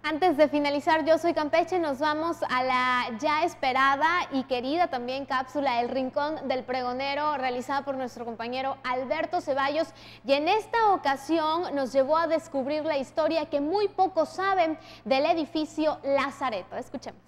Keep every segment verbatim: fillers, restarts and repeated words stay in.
Antes de finalizar Yo Soy Campeche, nos vamos a la ya esperada y querida también cápsula El Rincón del Pregonero, realizada por nuestro compañero Alberto Ceballos, y en esta ocasión nos llevó a descubrir la historia que muy pocos saben del edificio Lazareto. Escuchemos.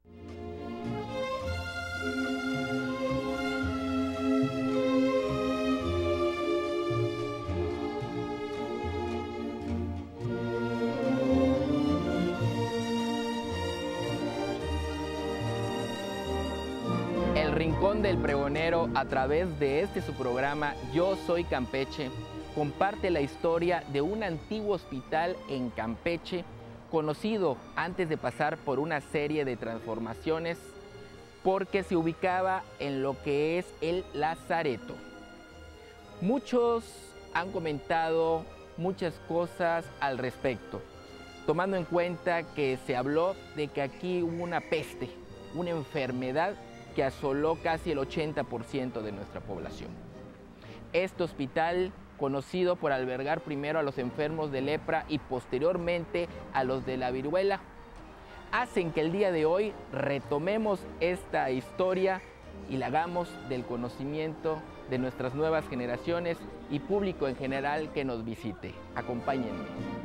El Rincón del Pregonero, a través de este su programa Yo Soy Campeche, comparte la historia de un antiguo hospital en Campeche, conocido antes de pasar por una serie de transformaciones, porque se ubicaba en lo que es el Lazareto. Muchos han comentado muchas cosas al respecto, tomando en cuenta que se habló de que aquí hubo una peste, una enfermedad que asoló casi el ochenta por ciento de nuestra población. Este hospital, conocido por albergar primero a los enfermos de lepra y posteriormente a los de la viruela, hacen que el día de hoy retomemos esta historia y la hagamos del conocimiento de nuestras nuevas generaciones y público en general que nos visite. Acompáñenme.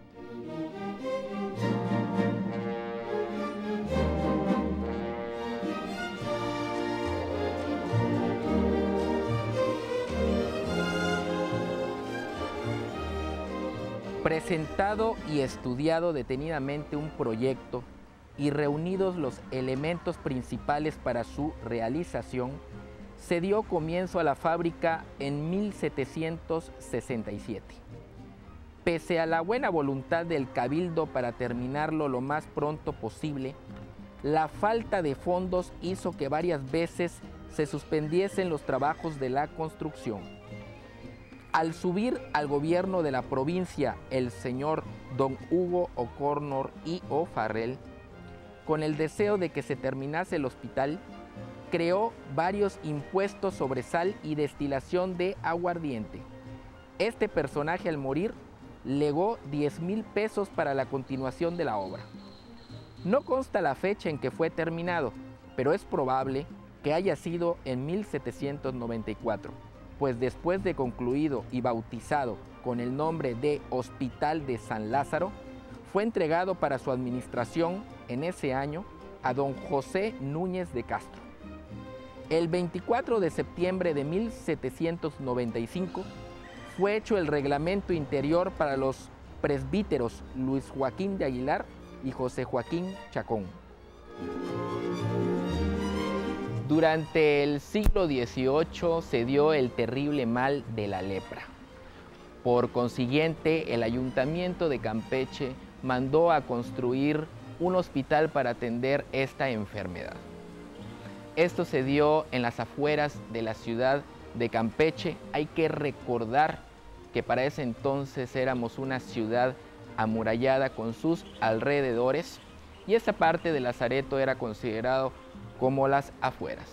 Presentado y estudiado detenidamente un proyecto y reunidos los elementos principales para su realización, se dio comienzo a la fábrica en mil setecientos sesenta y siete. Pese a la buena voluntad del Cabildo para terminarlo lo más pronto posible, la falta de fondos hizo que varias veces se suspendiesen los trabajos de la construcción. Al subir al gobierno de la provincia el señor don Hugo O'Connor y O'Farrell, con el deseo de que se terminase el hospital, creó varios impuestos sobre sal y destilación de aguardiente. Este personaje, al morir, legó diez mil pesos para la continuación de la obra. No consta la fecha en que fue terminado, pero es probable que haya sido en mil setecientos noventa y cuatro. Pues después de concluido y bautizado con el nombre de Hospital de San Lázaro, fue entregado para su administración en ese año a don José Núñez de Castro. El veinticuatro de septiembre de mil setecientos noventa y cinco fue hecho el reglamento interior para los presbíteros Luis Joaquín de Aguilar y José Joaquín Chacón. Durante el siglo dieciocho se dio el terrible mal de la lepra. Por consiguiente, el Ayuntamiento de Campeche mandó a construir un hospital para atender esta enfermedad. Esto se dio en las afueras de la ciudad de Campeche. Hay que recordar que para ese entonces éramos una ciudad amurallada con sus alrededores y esta parte de Lazareto era considerado como las afueras.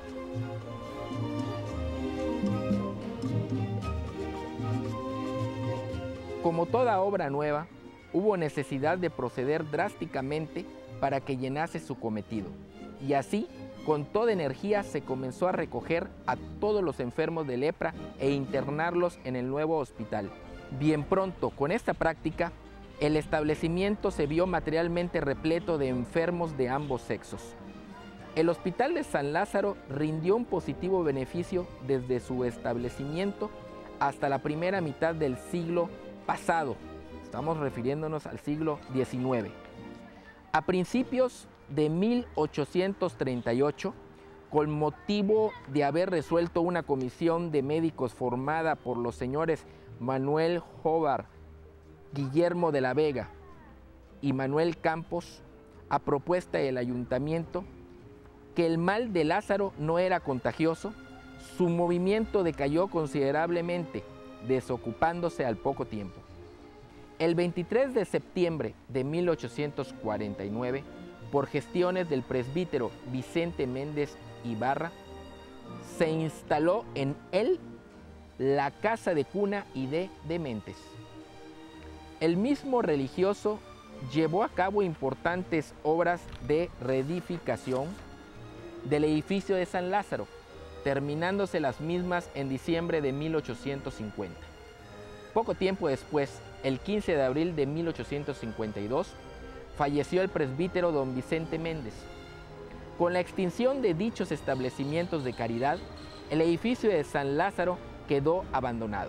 Como toda obra nueva, hubo necesidad de proceder drásticamente para que llenase su cometido. Y así, con toda energía, se comenzó a recoger a todos los enfermos de lepra e internarlos en el nuevo hospital. Bien pronto, con esta práctica, el establecimiento se vio materialmente repleto de enfermos de ambos sexos. El Hospital de San Lázaro rindió un positivo beneficio desde su establecimiento hasta la primera mitad del siglo pasado. Estamos refiriéndonos al siglo diecinueve. A principios de mil ochocientos treinta y ocho, con motivo de haber resuelto una comisión de médicos formada por los señores Manuel Jobar, Guillermo de la Vega y Manuel Campos, a propuesta del ayuntamiento, que el mal de Lázaro no era contagioso, su movimiento decayó considerablemente, desocupándose al poco tiempo. El veintitrés de septiembre de mil ochocientos cuarenta y nueve, por gestiones del presbítero Vicente Méndez Ibarra, se instaló en él la casa de cuna y de dementes. El mismo religioso llevó a cabo importantes obras de reedificación del edificio de San Lázaro, terminándose las mismas en diciembre de mil ochocientos cincuenta. Poco tiempo después, el quince de abril de mil ochocientos cincuenta y dos, falleció el presbítero don Vicente Méndez. Con la extinción de dichos establecimientos de caridad, el edificio de San Lázaro quedó abandonado.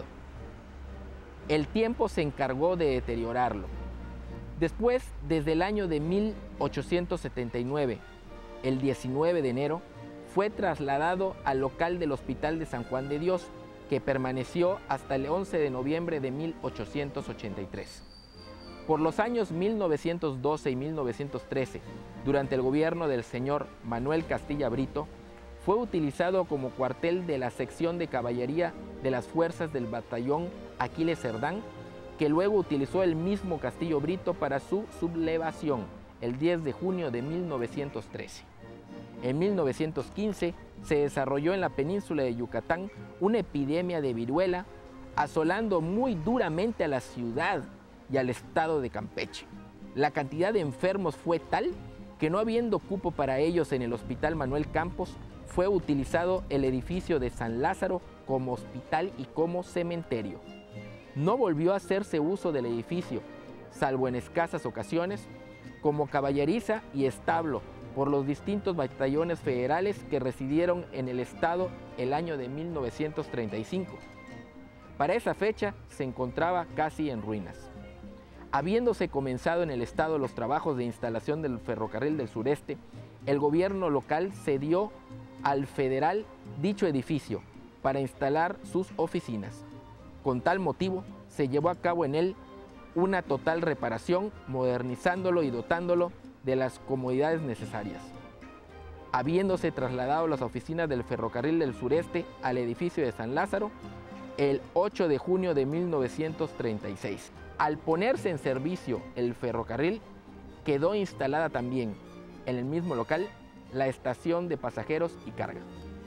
El tiempo se encargó de deteriorarlo. Después, desde el año de mil ochocientos setenta y nueve, el diecinueve de enero, fue trasladado al local del Hospital de San Juan de Dios, que permaneció hasta el once de noviembre de mil ochocientos ochenta y tres. Por los años mil novecientos doce y mil novecientos trece, durante el gobierno del señor Manuel Castilla Brito, fue utilizado como cuartel de la sección de caballería de las fuerzas del batallón Aquiles Cerdán, que luego utilizó el mismo Castillo Brito para su sublevación el diez de junio de mil novecientos trece. En mil novecientos quince se desarrolló en la península de Yucatán una epidemia de viruela, asolando muy duramente a la ciudad y al estado de Campeche. La cantidad de enfermos fue tal que, no habiendo cupo para ellos en el Hospital Manuel Campos, fue utilizado el edificio de San Lázaro como hospital y como cementerio. No volvió a hacerse uso del edificio, salvo en escasas ocasiones, como caballeriza y establo por los distintos batallones federales que residieron en el estado el año de mil novecientos treinta y cinco. Para esa fecha se encontraba casi en ruinas. Habiéndose comenzado en el estado los trabajos de instalación del ferrocarril del sureste, el gobierno local cedió al federal dicho edificio para instalar sus oficinas. Con tal motivo, se llevó a cabo en él una total reparación, modernizándolo y dotándolo de las comodidades necesarias. Habiéndose trasladado las oficinas del ferrocarril del sureste al edificio de San Lázaro el ocho de junio de mil novecientos treinta y seis. Al ponerse en servicio el ferrocarril, quedó instalada también en el mismo local la estación de pasajeros y carga.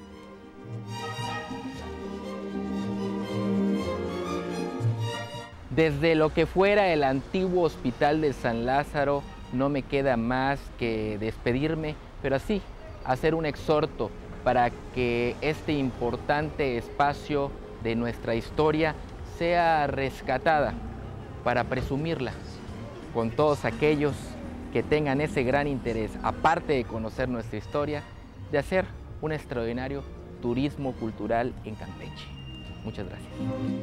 Desde lo que fuera el antiguo Hospital de San Lázaro, no me queda más que despedirme, pero así hacer un exhorto para que este importante espacio de nuestra historia sea rescatada, para presumirla con todos aquellos que tengan ese gran interés, aparte de conocer nuestra historia, de hacer un extraordinario turismo cultural en Campeche. Muchas gracias.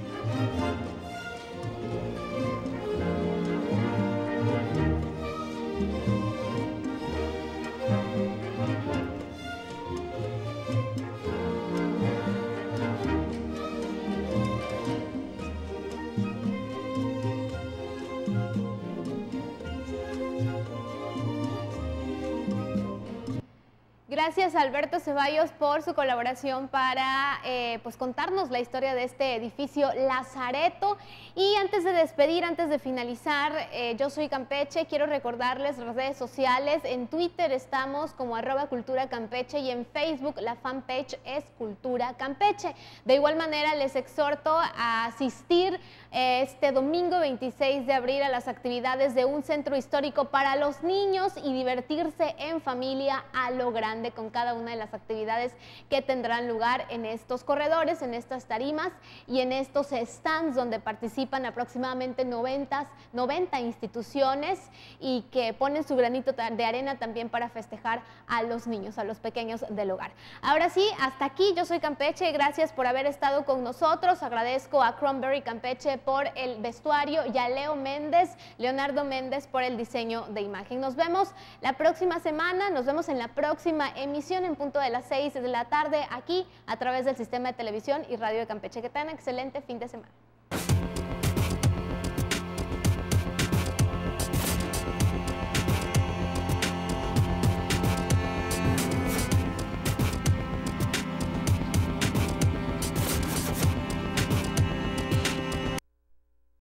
Gracias a Alberto Ceballos por su colaboración para eh, pues contarnos la historia de este edificio Lazareto. Y antes de despedir, antes de finalizar, eh, Yo Soy Campeche, quiero recordarles las redes sociales. En Twitter estamos como arroba Cultura Campeche y en Facebook la fanpage es Cultura Campeche. De igual manera les exhorto a asistir eh, este domingo veintiséis de abril a las actividades de un centro histórico para los niños y divertirse en familia a lo grande, con cada una de las actividades que tendrán lugar en estos corredores, en estas tarimas y en estos stands donde participan aproximadamente noventa, noventa instituciones y que ponen su granito de arena también para festejar a los niños, a los pequeños del hogar. Ahora sí, hasta aquí Yo Soy Campeche. Gracias por haber estado con nosotros. Agradezco a Cranberry Campeche por el vestuario y a Leo Méndez, Leonardo Méndez, por el diseño de imagen. Nos vemos la próxima semana, nos vemos en la próxima emisión en punto de las seis de la tarde aquí a través del sistema de televisión y radio de Campeche. Que tengan excelente fin de semana.